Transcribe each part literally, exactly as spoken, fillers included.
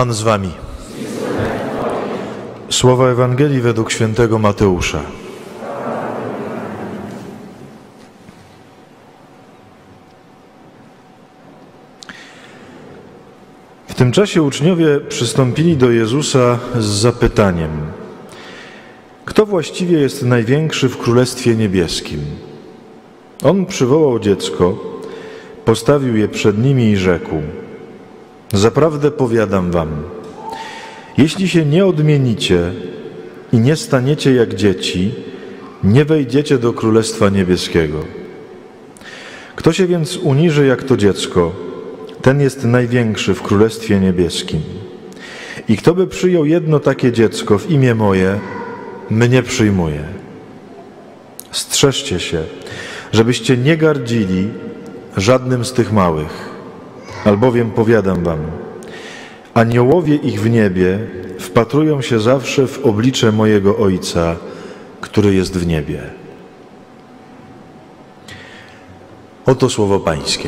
Pan z wami. Słowa Ewangelii według świętego Mateusza. W tym czasie uczniowie przystąpili do Jezusa z zapytaniem: kto właściwie jest największy w Królestwie Niebieskim? On przywołał dziecko, postawił je przed nimi i rzekł: zaprawdę powiadam wam, jeśli się nie odmienicie i nie staniecie jak dzieci, nie wejdziecie do Królestwa Niebieskiego. Kto się więc uniży jak to dziecko, ten jest największy w Królestwie Niebieskim. I kto by przyjął jedno takie dziecko w imię moje, mnie przyjmuje. Strzeżcie się, żebyście nie gardzili żadnym z tych małych, albowiem powiadam wam, aniołowie ich w niebie wpatrują się zawsze w oblicze mojego Ojca, który jest w niebie. Oto słowo Pańskie.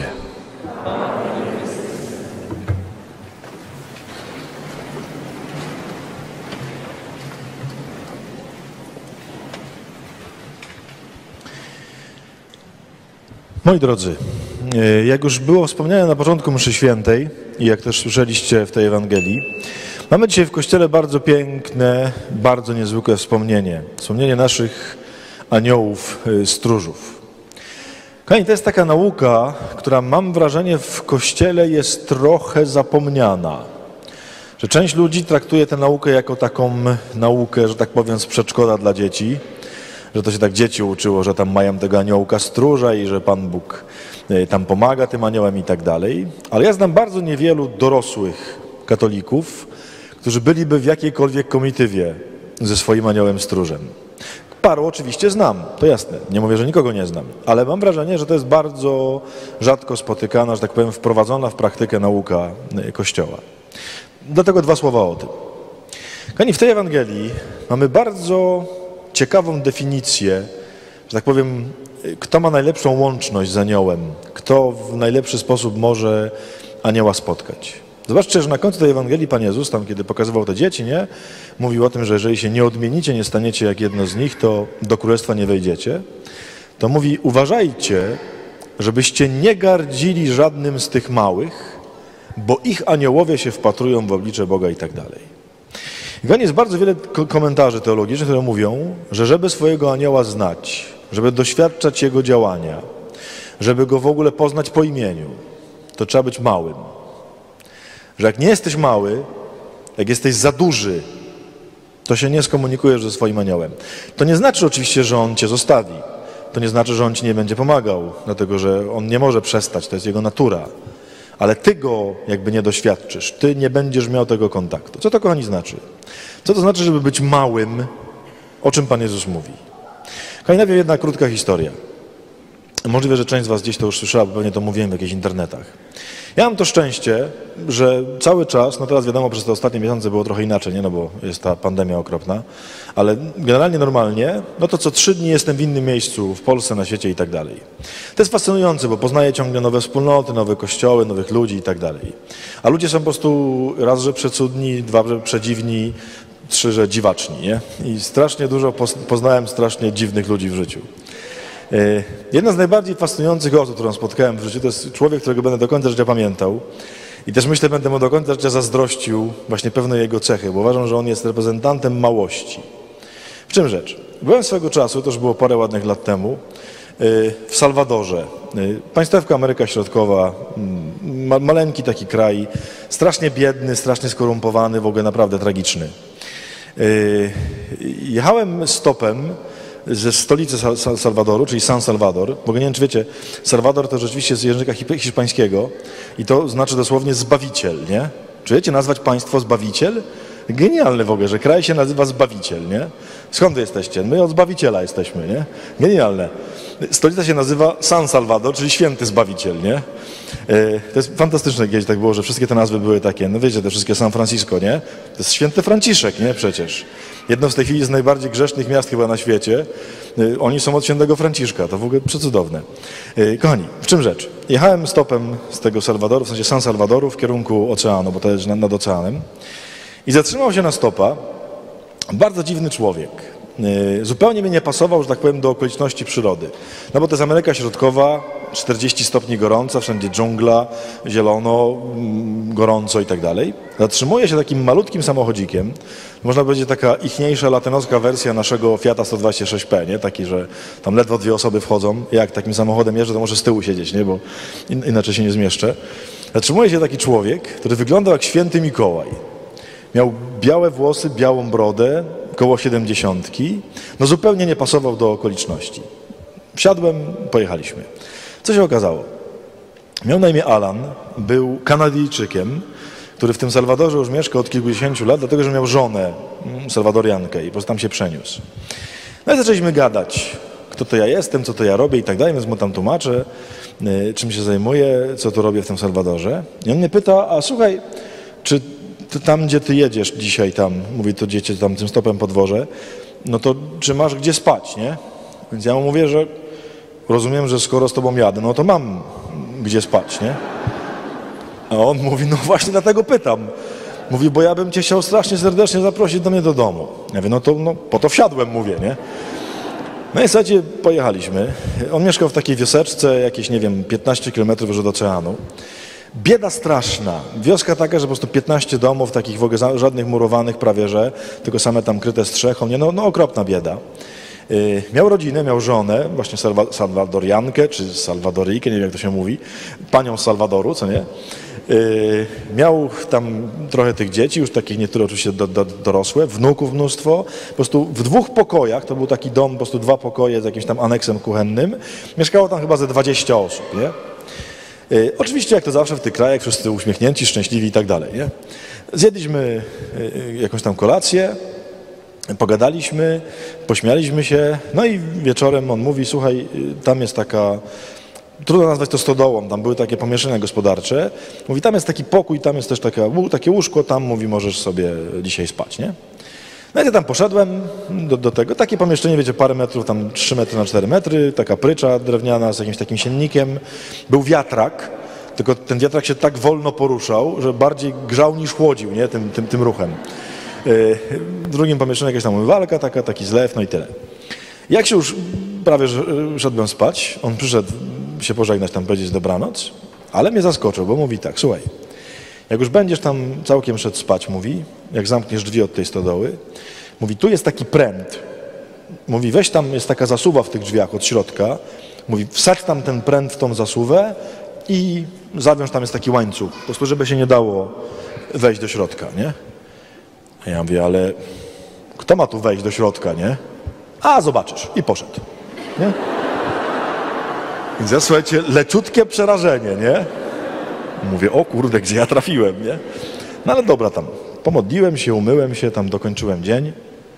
Moi drodzy, jak już było wspomniane na początku mszy świętej i jak też słyszeliście w tej Ewangelii, mamy dzisiaj w Kościele bardzo piękne, bardzo niezwykłe wspomnienie. Wspomnienie naszych aniołów, stróżów. Kochani, to jest taka nauka, która, mam wrażenie, w Kościele jest trochę zapomniana. Że część ludzi traktuje tę naukę jako taką naukę, że tak powiem, z przedszkola dla dzieci. Że to się tak dzieci uczyło, że tam mają tego aniołka stróża i że Pan Bóg tam pomaga tym aniołom i tak dalej. Ale ja znam bardzo niewielu dorosłych katolików, którzy byliby w jakiejkolwiek komitywie ze swoim aniołem stróżem. Paru oczywiście znam, to jasne, nie mówię, że nikogo nie znam, ale mam wrażenie, że to jest bardzo rzadko spotykana, że tak powiem, wprowadzona w praktykę nauka Kościoła. Dlatego dwa słowa o tym. Kochani, w tej Ewangelii mamy bardzo ciekawą definicję, że tak powiem, kto ma najlepszą łączność z aniołem, kto w najlepszy sposób może anioła spotkać. Zobaczcie, że na końcu tej Ewangelii Pan Jezus, tam kiedy pokazywał te dzieci, nie, mówił o tym, że jeżeli się nie odmienicie, nie staniecie jak jedno z nich, to do Królestwa nie wejdziecie. To mówi: uważajcie, żebyście nie gardzili żadnym z tych małych, bo ich aniołowie się wpatrują w oblicze Boga i tak dalej. I jest bardzo wiele komentarzy teologicznych, które mówią, że żeby swojego anioła znać, żeby doświadczać jego działania, żeby go w ogóle poznać po imieniu, to trzeba być małym. Że jak nie jesteś mały, jak jesteś za duży, to się nie skomunikujesz ze swoim aniołem. To nie znaczy oczywiście, że on cię zostawi. To nie znaczy, że on ci nie będzie pomagał, dlatego że on nie może przestać, to jest jego natura. Ale ty go jakby nie doświadczysz, ty nie będziesz miał tego kontaktu. Co to, kochani, znaczy? Co to znaczy, żeby być małym? O czym Pan Jezus mówi? Kochani, najpierw jedna krótka historia. Możliwe, że część z was gdzieś to już słyszała, bo pewnie to mówiłem w jakichś internetach. Ja mam to szczęście, że cały czas, no teraz wiadomo, przez te ostatnie miesiące było trochę inaczej, nie? No bo jest ta pandemia okropna, ale generalnie normalnie, no to co trzy dni jestem w innym miejscu, w Polsce, na świecie i tak dalej. To jest fascynujące, bo poznaję ciągle nowe wspólnoty, nowe kościoły, nowych ludzi i tak dalej. A ludzie są po prostu raz, że przecudni, dwa, że przedziwni, trzy, że dziwaczni, nie? I strasznie dużo poznałem strasznie dziwnych ludzi w życiu. Jedna z najbardziej fascynujących osób, którą spotkałem w życiu, to jest człowiek, którego będę do końca życia pamiętał i też myślę, będę mu do końca życia zazdrościł właśnie pewnej jego cechy, bo uważam, że on jest reprezentantem małości. W czym rzecz? Byłem swego czasu, to już było parę ładnych lat temu, w Salwadorze. Państewka Ameryka Środkowa, maleńki taki kraj, strasznie biedny, strasznie skorumpowany, w ogóle naprawdę tragiczny. Jechałem stopem ze stolicy Salwadoru, czyli San Salvador, bo nie wiem, czy wiecie, Salwador to rzeczywiście z języka hiszpańskiego i to znaczy dosłownie zbawiciel, nie? Czy wiecie nazwać państwo Zbawiciel? Genialne w ogóle, że kraj się nazywa Zbawiciel, nie? Skąd wy jesteście? My od Zbawiciela jesteśmy, nie? Genialne. Stolica się nazywa San Salvador, czyli Święty Zbawiciel, nie? To jest fantastyczne, kiedyś tak było, że wszystkie te nazwy były takie, no wiecie, te wszystkie San Francisco, nie? To jest Święty Franciszek, nie? Przecież. Jedno z tej chwili z najbardziej grzesznych miast chyba na świecie. Oni są od świętego Franciszka, to w ogóle przecudowne. Kochani, w czym rzecz? Jechałem stopem z tego Salwadoru, w sensie San Salwadoru w kierunku oceanu, bo to jest nad oceanem. I zatrzymał się na stopa bardzo dziwny człowiek. Zupełnie mi nie pasował, że tak powiem, do okoliczności przyrody. No bo to jest Ameryka Środkowa, czterdzieści stopni gorąca, wszędzie dżungla, zielono, gorąco i tak dalej. Zatrzymuje się takim malutkim samochodzikiem, można powiedzieć taka ichniejsza latynoska wersja naszego Fiata sto dwadzieścia sześć P, nie? Taki, że tam ledwo dwie osoby wchodzą. Jak takim samochodem jeżdżę, to może z tyłu siedzieć, nie? Bo in, inaczej się nie zmieszczę. Zatrzymuje się taki człowiek, który wyglądał jak święty Mikołaj. Miał białe włosy, białą brodę, koło siedemdziesiątki. No zupełnie nie pasował do okoliczności. Wsiadłem, pojechaliśmy. Co się okazało? Miał na imię Alan, był Kanadyjczykiem, który w tym Salwadorze już mieszka od kilkudziesięciu lat, dlatego że miał żonę salwadoriankę i po prostu tam się przeniósł. No i zaczęliśmy gadać, kto to ja jestem, co to ja robię i tak dalej, więc mu tam tłumaczę, czym się zajmuję, co tu robię w tym Salwadorze. I on mnie pyta, a słuchaj, czy ty tam, gdzie ty jedziesz dzisiaj tam, mówi to dziecię tam tym stopem po dworze, no to czy masz gdzie spać, nie? Więc ja mu mówię, że rozumiem, że skoro z tobą jadę, no to mam gdzie spać, nie? A on mówi, no właśnie dlatego pytam. Mówi, bo ja bym cię chciał strasznie serdecznie zaprosić do mnie do domu. Ja mówię, no to no, po to wsiadłem, mówię, nie? No i słuchajcie, pojechaliśmy. On mieszkał w takiej wioseczce, jakieś, nie wiem, piętnaście kilometrów już od oceanu. Bieda straszna. Wioska taka, że po prostu piętnaście domów, takich w ogóle żadnych murowanych prawie, że, tylko same tam kryte strzechą. Nie, no, no okropna bieda. Yy, miał rodzinę, miał żonę, właśnie salwa, salwadoriankę, czy salwadoryjkę, nie wiem jak to się mówi, panią z Salwadoru, co nie? Yy, miał tam trochę tych dzieci, już takich niektóre oczywiście do, do, dorosłe, wnuków mnóstwo. Po prostu w dwóch pokojach, to był taki dom, po prostu dwa pokoje z jakimś tam aneksem kuchennym. Mieszkało tam chyba ze dwadzieścia osób, nie? Yy, oczywiście jak to zawsze w tych krajach, wszyscy uśmiechnięci, szczęśliwi i tak dalej, nie? Zjedliśmy yy, jakąś tam kolację, pogadaliśmy, pośmialiśmy się, no i wieczorem on mówi, słuchaj, tam jest taka, trudno nazwać to stodołą, tam były takie pomieszczenia gospodarcze, mówi, tam jest taki pokój, tam jest też taka, takie łóżko, tam, mówi, możesz sobie dzisiaj spać, nie? No i ja tam poszedłem do, do tego, takie pomieszczenie, wiecie, parę metrów, tam trzy metry na cztery metry, taka prycza drewniana z jakimś takim siennikiem, był wiatrak, tylko ten wiatrak się tak wolno poruszał, że bardziej grzał niż chłodził, nie, tym, tym, tym ruchem. W drugim pomieszczeniu jakaś tam umywalka, taka, taki zlew, no i tyle. Jak się już prawie szedłem spać, on przyszedł się pożegnać, tam powiedzieć dobranoc, ale mnie zaskoczył, bo mówi tak, słuchaj, jak już będziesz tam całkiem szedł spać, mówi, jak zamkniesz drzwi od tej stodoły, mówi, tu jest taki pręt, mówi, weź tam, jest taka zasuwa w tych drzwiach od środka, mówi, wsadź tam ten pręt w tą zasuwę i zawiąż, tam jest taki łańcuch, po prostu, żeby się nie dało wejść do środka, nie? A ja mówię, ale kto ma tu wejść do środka, nie? A, zobaczysz. I poszedł, nie? Więc ja, słuchajcie, leciutkie przerażenie, nie? Mówię, o kurde, gdzie ja trafiłem, nie? No ale dobra, tam pomodliłem się, umyłem się, tam dokończyłem dzień.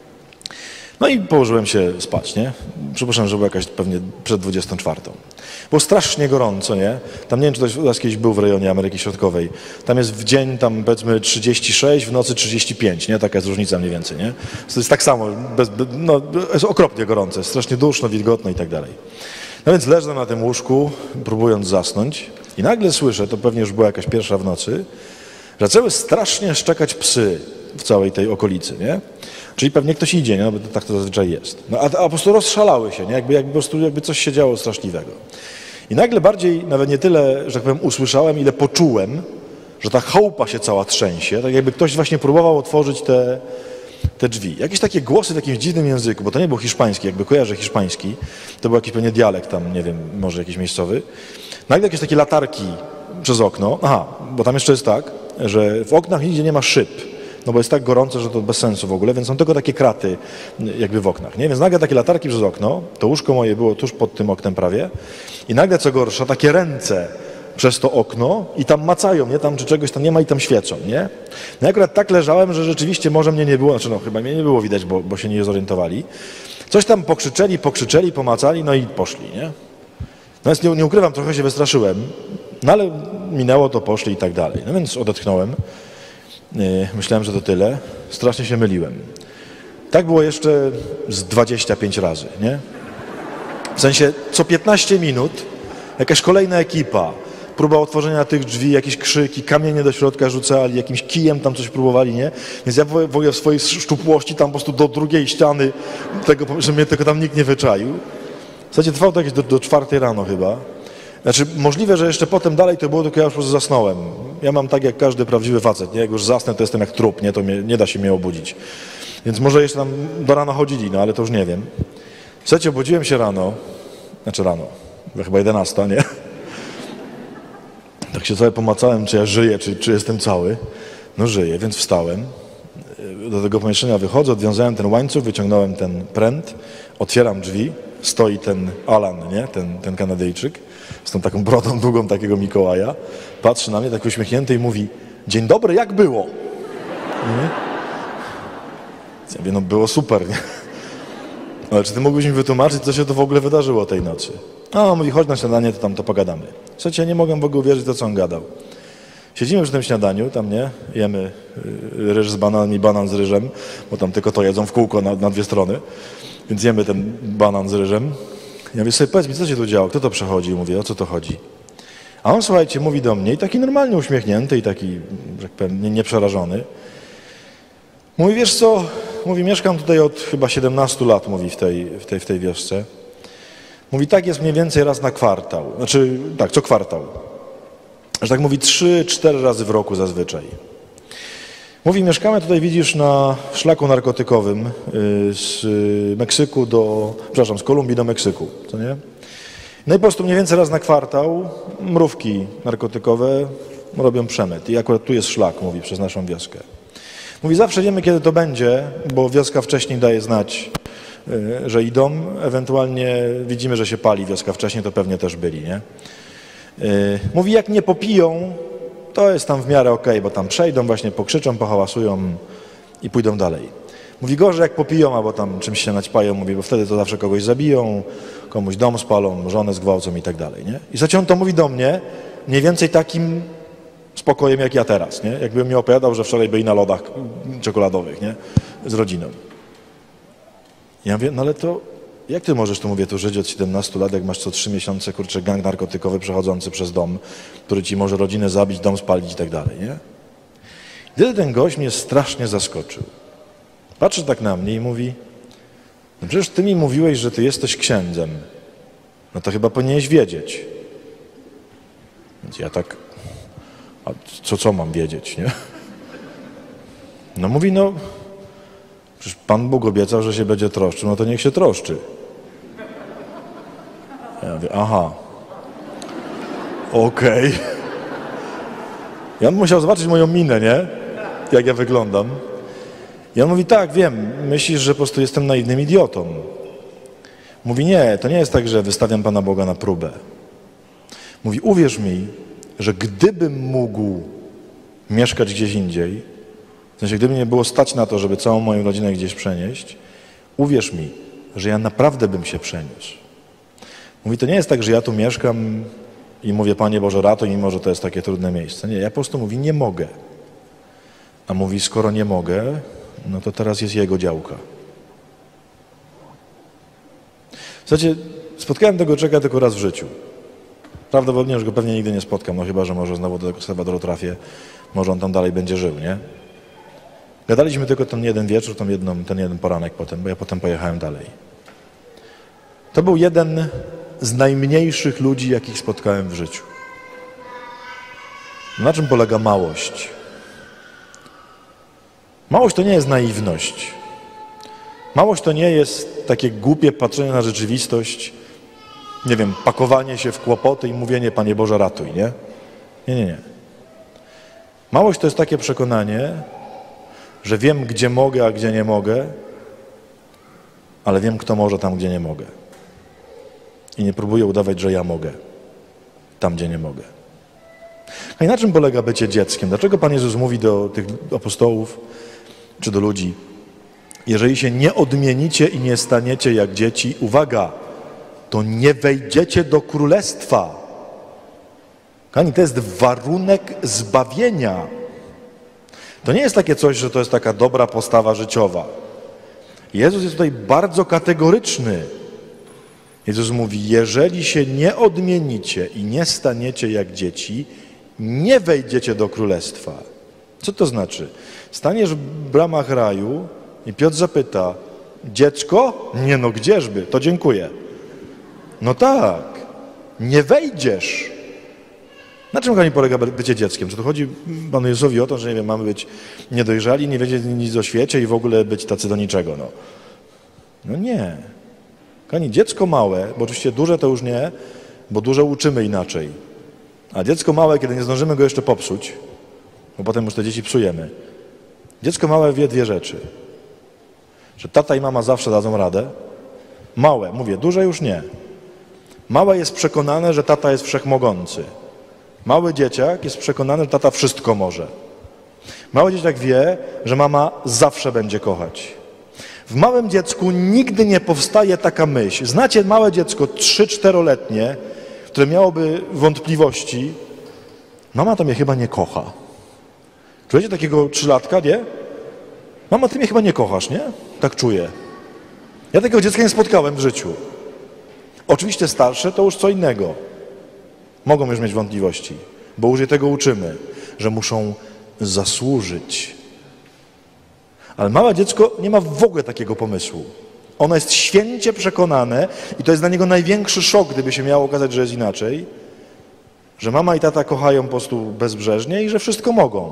No i położyłem się spać, nie? Przypuszczam, że była jakaś pewnie przed dwudziestą czwartą. Było strasznie gorąco, nie? Tam nie wiem, czy ktoś u nas kiedyś był w rejonie Ameryki Środkowej. Tam jest w dzień, tam powiedzmy trzydzieści sześć, w nocy trzydzieści pięć, nie? Taka jest różnica mniej więcej, nie? To jest tak samo, bez, no, jest okropnie gorące, strasznie duszno, wilgotno i tak dalej. No więc leżę na tym łóżku, próbując zasnąć i nagle słyszę, to pewnie już była jakaś pierwsza w nocy, że zaczęły strasznie szczekać psy w całej tej okolicy, nie? Czyli pewnie ktoś idzie, nie? No, bo tak to zazwyczaj jest. No, a, a po prostu rozszalały się, nie? Jakby, jakby, po prostu, jakby coś się działo straszliwego. I nagle bardziej, nawet nie tyle, że tak powiem, usłyszałem, ile poczułem, że ta chałupa się cała trzęsie, tak jakby ktoś właśnie próbował otworzyć te, te drzwi. Jakieś takie głosy w jakimś dziwnym języku, bo to nie był hiszpański, jakby kojarzę hiszpański, to był jakiś pewnie dialekt tam, nie wiem, może jakiś miejscowy. Nagle jakieś takie latarki przez okno, aha, bo tam jeszcze jest tak, że w oknach nigdzie nie ma szyb. No bo jest tak gorąco, że to bez sensu w ogóle, więc są tylko takie kraty jakby w oknach, nie? Więc nagle takie latarki przez okno, to łóżko moje było tuż pod tym oknem prawie i nagle co gorsza, takie ręce przez to okno i tam macają, nie? Tam czy czegoś tam nie ma i tam świecą, nie? No ja akurat tak leżałem, że rzeczywiście może mnie nie było, znaczy no chyba mnie nie było widać, bo, bo się nie zorientowali. Coś tam pokrzyczeli, pokrzyczeli, pomacali, no i poszli, nie? No więc nie, nie ukrywam, trochę się wystraszyłem, no ale minęło to, poszli i tak dalej. No więc odetchnąłem. Myślałem, że to tyle. Strasznie się myliłem. Tak było jeszcze z dwadzieścia pięć razy, nie? W sensie co piętnaście minut jakaś kolejna ekipa, próba otworzenia tych drzwi, jakieś krzyki, kamienie do środka rzucali, jakimś kijem tam coś próbowali, nie? Więc ja w ogóle w swojej szczupłości tam po prostu do drugiej ściany, tego, że mnie tylko tam nikt nie wyczaił. W zasadzie trwało to jakieś do, do czwartej rano chyba. Znaczy możliwe, że jeszcze potem dalej to było, tylko ja już po prostu zasnąłem. Ja mam tak jak każdy prawdziwy facet, nie? Jak już zasnę, to jestem jak trup, nie? To mnie, nie da się mnie obudzić. Więc może jeszcze tam do rana chodzili, no ale to już nie wiem. W zasadzie obudziłem się rano, znaczy rano, chyba jedenasta, nie? Tak się sobie pomacałem, czy ja żyję, czy, czy jestem cały. No żyję, więc wstałem. Do tego pomieszczenia wychodzę, odwiązałem ten łańcuch, wyciągnąłem ten pręt, otwieram drzwi, stoi ten Alan, nie? Ten, ten Kanadyjczyk, z tą taką brodą długą takiego Mikołaja, patrzy na mnie tak uśmiechnięty i mówi: dzień dobry, jak było? Nie? Ja mówię, no było super, nie? Ale czy ty mógłbyś mi wytłumaczyć, co się to w ogóle wydarzyło tej nocy? A on mówi, chodź na śniadanie, to tam to pogadamy. Słuchajcie, ja nie mogłem w ogóle uwierzyć, to co on gadał. Siedzimy przy tym śniadaniu, tam nie, jemy ryż z bananem i banan z ryżem, bo tam tylko to jedzą w kółko na, na dwie strony, więc jemy ten banan z ryżem. Ja mówię sobie, powiedz mi, co się tu działo, kto to przechodzi? Mówię, o co to chodzi? A on, słuchajcie, mówi do mnie i taki normalnie uśmiechnięty i taki, że tak powiem, nieprzerażony. Mówi, wiesz co, mówi, mieszkam tutaj od chyba siedemnastu lat, mówi, w tej, w tej, w tej wiosce. Mówi, tak jest mniej więcej raz na kwartał, znaczy tak, co kwartał. Że tak mówi, trzy, cztery razy w roku zazwyczaj. Mówi, mieszkamy tutaj, widzisz, na szlaku narkotykowym z Meksyku do, przepraszam, z Kolumbii do Meksyku, co nie? No i po prostu mniej więcej raz na kwartał mrówki narkotykowe robią przemyt. I akurat tu jest szlak, mówi, przez naszą wioskę. Mówi, zawsze wiemy, kiedy to będzie, bo wioska wcześniej daje znać, że idą. Ewentualnie widzimy, że się pali wioska wcześniej, to pewnie też byli, nie? Mówi, jak nie popiją, to jest tam w miarę okej, okay, bo tam przejdą, właśnie pokrzyczą, pohałasują i pójdą dalej. Mówi, gorzej jak popiją, albo tam czymś się naćpają, mówi, bo wtedy to zawsze kogoś zabiją, komuś dom spalą, żonę zgwałcą i tak dalej, nie? I zaczął on to mówi do mnie mniej więcej takim spokojem jak ja teraz, nie? Jakbym mi opowiadał, że wczoraj byli na lodach czekoladowych, nie? Z rodziną. Ja mówię, no ale to jak ty możesz, tu mówię, tu żyć od siedemnastu lat, jak masz co trzy miesiące, kurczę, gang narkotykowy przechodzący przez dom, który ci może rodzinę zabić, dom spalić i tak dalej, nie? I wtedy ten gość mnie strasznie zaskoczył. Patrzy tak na mnie i mówi, no przecież ty mi mówiłeś, że ty jesteś księdzem. No to chyba powinieneś wiedzieć. Więc ja tak, a co, co mam wiedzieć, nie? No mówi, no, przecież Pan Bóg obiecał, że się będzie troszczył, no to niech się troszczy. Ja mówię, aha, okej. Okay. Ja on musiał zobaczyć moją minę, nie? Jak ja wyglądam. I on mówi, tak, wiem, myślisz, że po prostu jestem naiwnym idiotą. Mówi, nie, to nie jest tak, że wystawiam Pana Boga na próbę. Mówi, uwierz mi, że gdybym mógł mieszkać gdzieś indziej, w sensie gdyby nie było stać na to, żeby całą moją rodzinę gdzieś przenieść, uwierz mi, że ja naprawdę bym się przeniósł. Mówi, to nie jest tak, że ja tu mieszkam i mówię, Panie Boże, ratuj, mimo że to jest takie trudne miejsce. Nie, ja po prostu mówi, nie mogę. A mówi, skoro nie mogę, no to teraz jest jego działka. W zasadzie spotkałem tego człowieka tylko raz w życiu. Prawdopodobnie już go pewnie nigdy nie spotkam, no chyba że może znowu do tego Salwadoru trafię, może on tam dalej będzie żył, nie? Gadaliśmy tylko ten jeden wieczór, ten, jedną, ten jeden poranek potem, bo ja potem pojechałem dalej. To był jeden z najmniejszych ludzi, jakich spotkałem w życiu. Na czym polega małość? Małość to nie jest naiwność. Małość to nie jest takie głupie patrzenie na rzeczywistość, nie wiem, pakowanie się w kłopoty i mówienie, Panie Boże, ratuj, nie? Nie, nie, nie. Małość to jest takie przekonanie, że wiem, gdzie mogę, a gdzie nie mogę, ale wiem, kto może tam, gdzie nie mogę. I nie próbuję udawać, że ja mogę tam, gdzie nie mogę. A i na czym polega bycie dzieckiem? Dlaczego Pan Jezus mówi do tych apostołów czy do ludzi? Jeżeli się nie odmienicie i nie staniecie jak dzieci, uwaga, to nie wejdziecie do królestwa. Kochani, to jest warunek zbawienia. To nie jest takie coś, że to jest taka dobra postawa życiowa. Jezus jest tutaj bardzo kategoryczny. Jezus mówi, jeżeli się nie odmienicie i nie staniecie jak dzieci, nie wejdziecie do królestwa. Co to znaczy? Staniesz w bramach raju i Piotr zapyta, dziecko? Nie no, gdzieżby? To dziękuję. No tak, nie wejdziesz. Na czym, kochani, polega bycie dzieckiem? Czy to chodzi Panu Jezusowi o to, że nie wiem, mamy być niedojrzali, nie wiedzieć nic o świecie i w ogóle być tacy do niczego? No, no nie. Kochani, dziecko małe, bo oczywiście duże to już nie, bo duże uczymy inaczej. A dziecko małe, kiedy nie zdążymy go jeszcze popsuć, bo potem już te dzieci psujemy. Dziecko małe wie dwie rzeczy. Że tata i mama zawsze dadzą radę. Małe, mówię, duże już nie. Małe jest przekonane, że tata jest wszechmogący. Mały dzieciak jest przekonany, że tata wszystko może. Mały dzieciak wie, że mama zawsze będzie kochać. W małym dziecku nigdy nie powstaje taka myśl. Znacie małe dziecko trzy-czteroletnie, które miałoby wątpliwości. Mama to mnie chyba nie kocha. Czujecie takiego trzylatka, nie? Mama, ty mnie chyba nie kochasz, nie? Tak czuję. Ja takiego dziecka nie spotkałem w życiu. Oczywiście starsze to już co innego. Mogą już mieć wątpliwości, bo już je tego uczymy, że muszą zasłużyć. Ale małe dziecko nie ma w ogóle takiego pomysłu. Ono jest święcie przekonane i to jest dla niego największy szok, gdyby się miało okazać, że jest inaczej, że mama i tata kochają po prostu bezbrzeżnie i że wszystko mogą.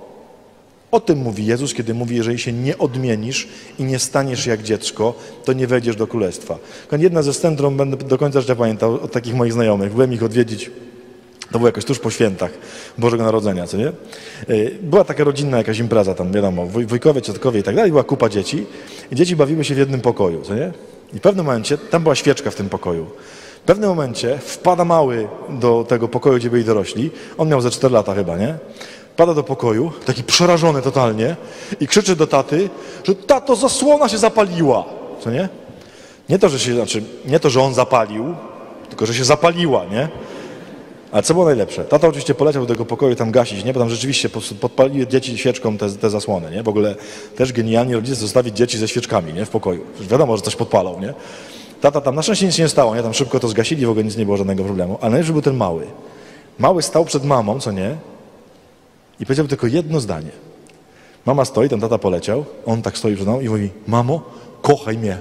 O tym mówi Jezus, kiedy mówi, jeżeli się nie odmienisz i nie staniesz jak dziecko, to nie wejdziesz do królestwa. Jedna ze scen, którą będę do końca życia pamiętał od takich moich znajomych, byłem ich odwiedzić, to było jakoś tuż po świętach Bożego Narodzenia, co nie? Była taka rodzinna jakaś impreza tam, wiadomo, wujkowie, ciotkowie i tak dalej, była kupa dzieci i dzieci bawiły się w jednym pokoju, co nie? I w pewnym momencie, tam była świeczka w tym pokoju, w pewnym momencie wpada mały do tego pokoju, gdzie byli dorośli, on miał ze cztery lata chyba, nie? Pada do pokoju, taki przerażony totalnie i krzyczy do taty, że tato, zasłona się zapaliła, co nie? Nie to, że się, znaczy, nie to, że on zapalił, tylko, że się zapaliła, nie? Ale co było najlepsze? Tata oczywiście poleciał do tego pokoju tam gasić, nie? Bo tam rzeczywiście podpaliły dzieci świeczką te, te zasłony, nie? W ogóle też genialni rodzice zostawić dzieci ze świeczkami, nie? W pokoju. Wiadomo, że coś podpalą, nie? Tata tam, na szczęście nic nie stało, nie? Tam szybko to zgasili, w ogóle nic nie było, żadnego problemu. Ale najlepszy był ten mały. Mały stał przed mamą, co nie? I powiedział tylko jedno zdanie. Mama stoi, ten tata poleciał, on tak stoi przed mamą i mówi, mamo, kochaj mnie.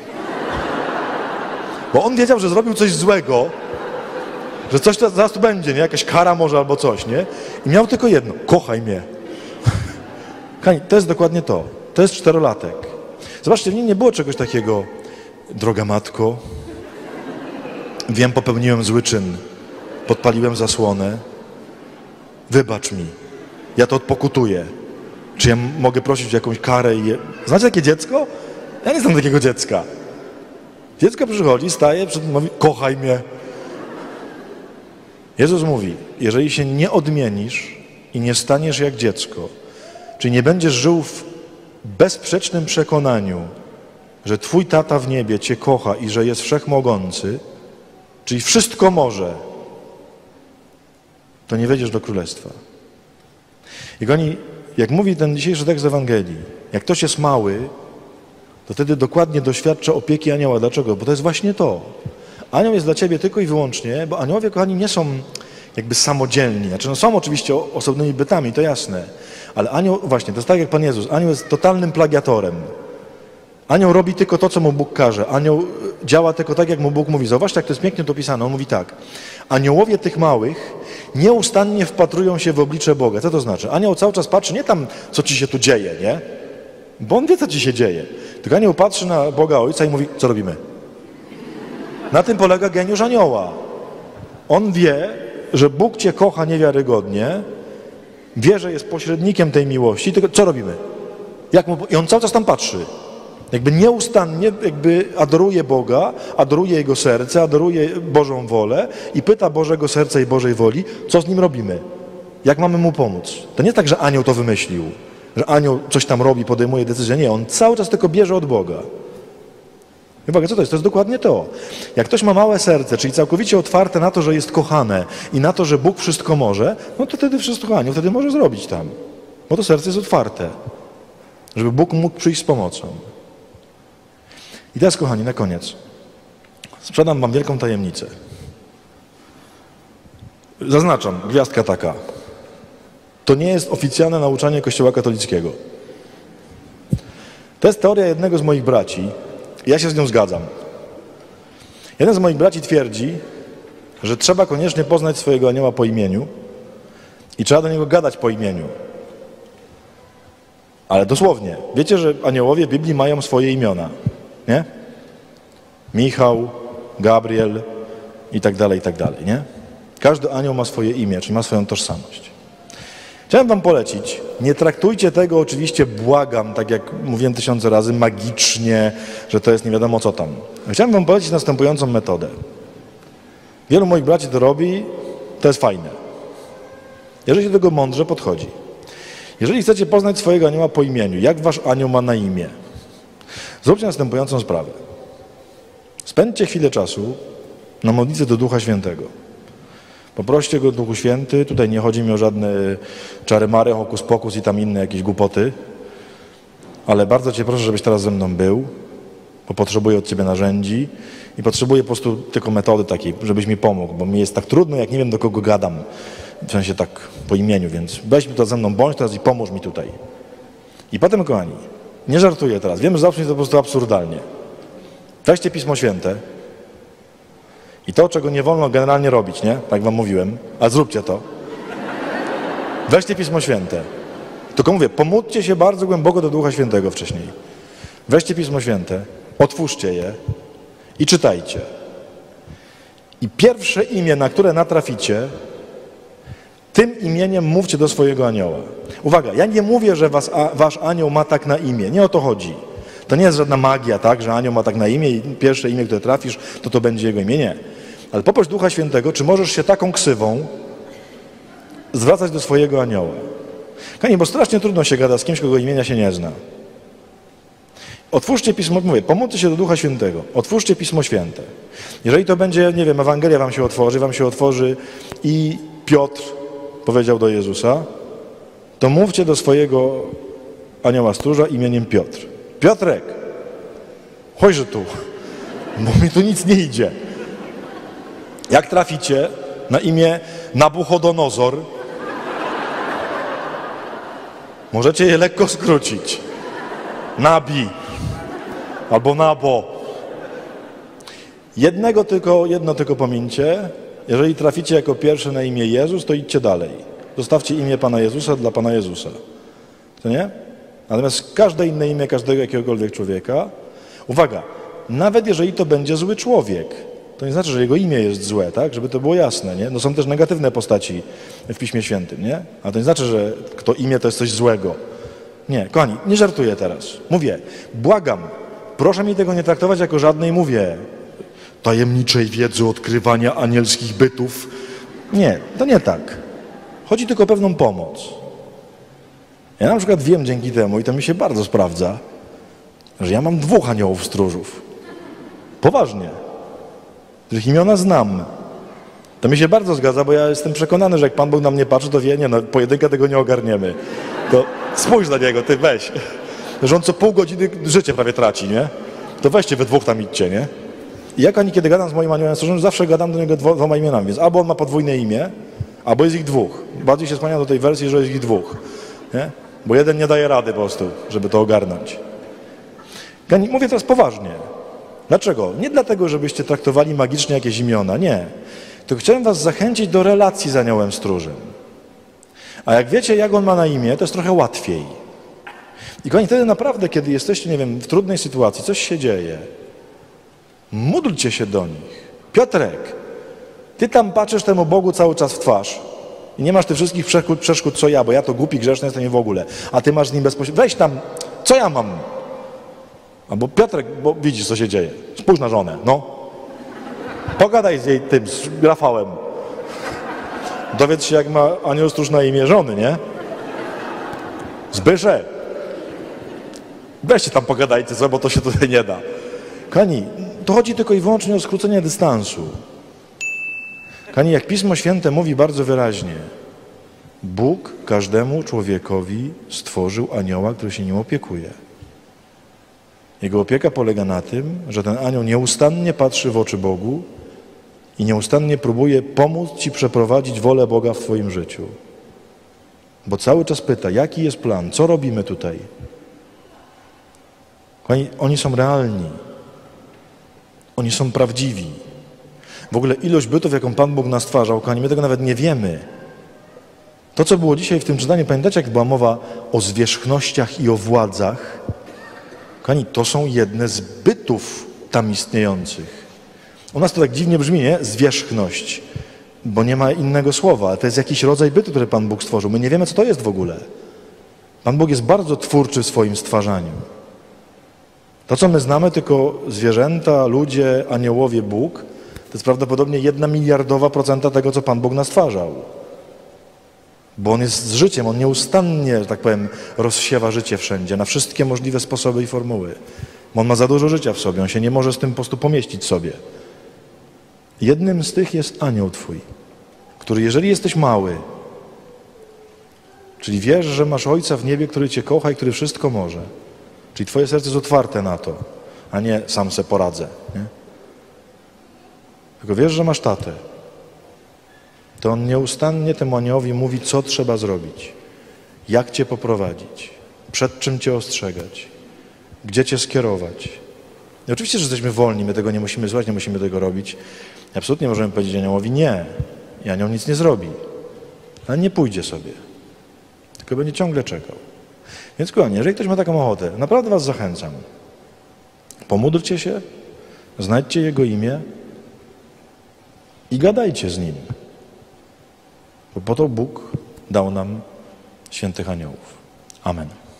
Bo on wiedział, że zrobił coś złego, że coś to zaraz tu będzie, nie? Jakaś kara może albo coś, nie? I miał tylko jedno, kochaj mnie. Kochani, to jest dokładnie to. To jest czterolatek. Zobaczcie, w nim nie było czegoś takiego, droga matko, wiem, popełniłem zły czyn, podpaliłem zasłonę, wybacz mi, ja to odpokutuję. Czy ja mogę prosić o jakąś karę? I je... Znacie takie dziecko? Ja nie znam takiego dziecka. Dziecko przychodzi, staje, mówi, kochaj mnie. Jezus mówi, jeżeli się nie odmienisz i nie staniesz jak dziecko, czyli nie będziesz żył w bezsprzecznym przekonaniu, że twój tata w niebie cię kocha i że jest wszechmogący, czyli wszystko może, to nie wejdziesz do królestwa. I kochani, jak mówi ten dzisiejszy tekst Ewangelii, jak ktoś jest mały, to wtedy dokładnie doświadcza opieki anioła. Dlaczego? Bo to jest właśnie to. Anioł jest dla ciebie tylko i wyłącznie, bo aniołowie, kochani, nie są jakby samodzielni. Znaczy, no są oczywiście osobnymi bytami, to jasne. Ale anioł, właśnie, to jest tak jak Pan Jezus, anioł jest totalnym plagiatorem. Anioł robi tylko to, co mu Bóg każe. Anioł działa tylko tak, jak mu Bóg mówi. Zauważcie, jak to jest pięknie to opisane. On mówi tak. Aniołowie tych małych nieustannie wpatrują się w oblicze Boga. Co to znaczy? Anioł cały czas patrzy nie tam, co ci się tu dzieje, nie? Bo on wie, co ci się dzieje. Tylko anioł patrzy na Boga Ojca i mówi, co robimy? Na tym polega geniusz anioła. On wie, że Bóg cię kocha niewiarygodnie, wie, że jest pośrednikiem tej miłości, tylko co robimy? Jak mu... I on cały czas tam patrzy. Jakby nieustannie jakby adoruje Boga, adoruje Jego serce, adoruje Bożą wolę i pyta Bożego serca i Bożej woli, co z nim robimy? Jak mamy mu pomóc? To nie tak, że anioł to wymyślił, że anioł coś tam robi, podejmuje decyzję. Nie, on cały czas tylko bierze od Boga. Uwaga, co to jest? To jest dokładnie to. Jak ktoś ma małe serce, czyli całkowicie otwarte na to, że jest kochane i na to, że Bóg wszystko może, no to wtedy wszystko anioł wtedy może zrobić tam. Bo to serce jest otwarte, żeby Bóg mógł przyjść z pomocą. I teraz, kochani, na koniec sprzedam wam wielką tajemnicę. Zaznaczam, gwiazdka taka. To nie jest oficjalne nauczanie Kościoła katolickiego. To jest teoria jednego z moich braci. Ja się z nią zgadzam. Jeden z moich braci twierdzi, że trzeba koniecznie poznać swojego anioła po imieniu i trzeba do niego gadać po imieniu. Ale dosłownie. Wiecie, że aniołowie w Biblii mają swoje imiona, nie? Michał, Gabriel i tak dalej, i tak dalej, nie? Każdy anioł ma swoje imię, czyli ma swoją tożsamość. Chciałem wam polecić, nie traktujcie tego oczywiście, błagam, tak jak mówiłem tysiące razy, magicznie, że to jest nie wiadomo co tam. Chciałem wam polecić następującą metodę. Wielu moich braci to robi, to jest fajne. Jeżeli do tego mądrze podchodzi. Jeżeli chcecie poznać swojego anioła po imieniu, jak wasz anioł ma na imię, zróbcie następującą sprawę. Spędźcie chwilę czasu na modlitwę do Ducha Świętego. Poproście Go, Duchu Święty, tutaj nie chodzi mi o żadne czary-mary, hokus pokus i tam inne jakieś głupoty, ale bardzo Cię proszę, żebyś teraz ze mną był, bo potrzebuję od Ciebie narzędzi i potrzebuję po prostu tylko metody takiej, żebyś mi pomógł, bo mi jest tak trudno, jak nie wiem, do kogo gadam, w sensie tak po imieniu, więc weź mi to ze mną, bądź teraz i pomóż mi tutaj. I potem, kochani, nie żartuję teraz, wiem, że zabrzmi to po prostu absurdalnie. Weźcie Pismo Święte i to, czego nie wolno generalnie robić, nie? Tak wam mówiłem, ale zróbcie to. Weźcie Pismo Święte. Tylko mówię, pomódlcie się bardzo głęboko do Ducha Świętego wcześniej. Weźcie Pismo Święte, otwórzcie je i czytajcie. I pierwsze imię, na które natraficie, tym imieniem mówcie do swojego anioła. Uwaga, ja nie mówię, że was, a, wasz anioł ma tak na imię. Nie o to chodzi. To nie jest żadna magia, tak, że anioł ma tak na imię i pierwsze imię, które trafisz, to to będzie jego imię. Nie. Ale poproś Ducha Świętego, czy możesz się taką ksywą zwracać do swojego anioła. Kochani, bo strasznie trudno się gada z kimś, kogo imienia się nie zna. Otwórzcie Pismo, mówię, pomódlcie się do Ducha Świętego. Otwórzcie Pismo Święte. Jeżeli to będzie, nie wiem, Ewangelia wam się otworzy, wam się otworzy i Piotr powiedział do Jezusa, to mówcie do swojego anioła stróża imieniem Piotr. Piotrek, chodźże tu, bo mi tu nic nie idzie. Jak traficie na imię Nabuchodonozor, możecie je lekko skrócić. Nabi albo Nabo. Jednego tylko, jedno tylko pomińcie. Jeżeli traficie jako pierwsze na imię Jezus, to idźcie dalej. Zostawcie imię Pana Jezusa dla Pana Jezusa. To nie? Natomiast każde inne imię każdego jakiegokolwiek człowieka, uwaga, nawet jeżeli to będzie zły człowiek, to nie znaczy, że jego imię jest złe, tak? Żeby to było jasne, nie? No są też negatywne postaci w Piśmie Świętym, nie? A to nie znaczy, że kto imię to jest coś złego. Nie, kochani, nie żartuję teraz. Mówię, błagam, proszę mi tego nie traktować jako żadnej, mówię, tajemniczej wiedzy odkrywania anielskich bytów. Nie, to nie tak. Chodzi tylko o pewną pomoc. Ja na przykład wiem dzięki temu, i to mi się bardzo sprawdza, że ja mam dwóch aniołów stróżów. Poważnie. Których imiona znam. To mi się bardzo zgadza, bo ja jestem przekonany, że jak Pan Bóg na mnie patrzy, to wie, nie, no pojedynkę tego nie ogarniemy. To spójrz na niego, ty weź. Że on co pół godziny życie prawie traci, nie? To weźcie we dwóch tam idźcie, nie? I jak ani kiedy gadam z moim aniołem stróżem, zawsze gadam do niego dwoma imionami, więc albo on ma podwójne imię, albo jest ich dwóch. Bardziej się skłaniam do tej wersji, że jest ich dwóch, nie? Bo jeden nie daje rady po prostu, żeby to ogarnąć. Mówię teraz poważnie. Dlaczego? Nie dlatego, żebyście traktowali magicznie jakieś imiona, nie. Tylko chciałem was zachęcić do relacji z aniołem stróżem. A jak wiecie, jak on ma na imię, to jest trochę łatwiej. I kochani, wtedy naprawdę, kiedy jesteście, nie wiem, w trudnej sytuacji, coś się dzieje, módlcie się do nich. Piotrek, ty tam patrzysz temu Bogu cały czas w twarz i nie masz tych wszystkich przeszkód, przeszkód co ja, bo ja to głupi, grzeszny jestem nie w ogóle, a ty masz z nim bezpośrednio. Weź tam, co ja mam? Albo Piotrek, bo widzisz, co się dzieje. Spójrz na żonę, no. Pogadaj z jej tym, z Rafałem. Dowiedz się, jak ma anioł stróż na imię żony, nie? Zbysze. Weźcie tam pogadajcie, co, bo to się tutaj nie da. Kochani, to chodzi tylko i wyłącznie o skrócenie dystansu. Kochani, jak Pismo Święte mówi bardzo wyraźnie, Bóg każdemu człowiekowi stworzył anioła, który się nim opiekuje. Jego opieka polega na tym, że ten anioł nieustannie patrzy w oczy Bogu i nieustannie próbuje pomóc ci przeprowadzić wolę Boga w twoim życiu. Bo cały czas pyta, jaki jest plan, co robimy tutaj? Oni, oni są realni. Oni są prawdziwi. W ogóle ilość bytów, jaką Pan Bóg nas stwarzał, kochani, my tego nawet nie wiemy. To, co było dzisiaj w tym czytaniu, pamiętacie, jak była mowa o zwierzchnościach i o władzach? Kochani, to są jedne z bytów tam istniejących. U nas to tak dziwnie brzmi, nie? Zwierzchność, bo nie ma innego słowa, ale to jest jakiś rodzaj bytu, który Pan Bóg stworzył. My nie wiemy, co to jest w ogóle. Pan Bóg jest bardzo twórczy w swoim stwarzaniu. To, co my znamy, tylko zwierzęta, ludzie, aniołowie, Bóg, to jest prawdopodobnie jedna miliardowa procenta tego, co Pan Bóg nas stwarzał. Bo On jest z życiem, On nieustannie, że tak powiem, rozsiewa życie wszędzie, na wszystkie możliwe sposoby i formuły. Bo On ma za dużo życia w sobie, On się nie może z tym po prostu pomieścić sobie. Jednym z tych jest anioł Twój, który jeżeli jesteś mały, czyli wiesz, że masz Ojca w niebie, który Cię kocha i który wszystko może, czyli Twoje serce jest otwarte na to, a nie sam se poradzę, nie? Tylko wiesz, że masz tatę, to on nieustannie temu aniołowi mówi, co trzeba zrobić, jak cię poprowadzić, przed czym cię ostrzegać, gdzie cię skierować. I oczywiście, że jesteśmy wolni, my tego nie musimy słuchać, nie musimy tego robić. Absolutnie możemy powiedzieć aniołowi nie. I anioł nic nie zrobi. Ale nie pójdzie sobie. Tylko będzie ciągle czekał. Więc kochani, jeżeli ktoś ma taką ochotę, naprawdę was zachęcam. Pomódlcie się, znajdźcie Jego imię i gadajcie z Nim. Bo po to Bóg dał nam świętych aniołów. Amen.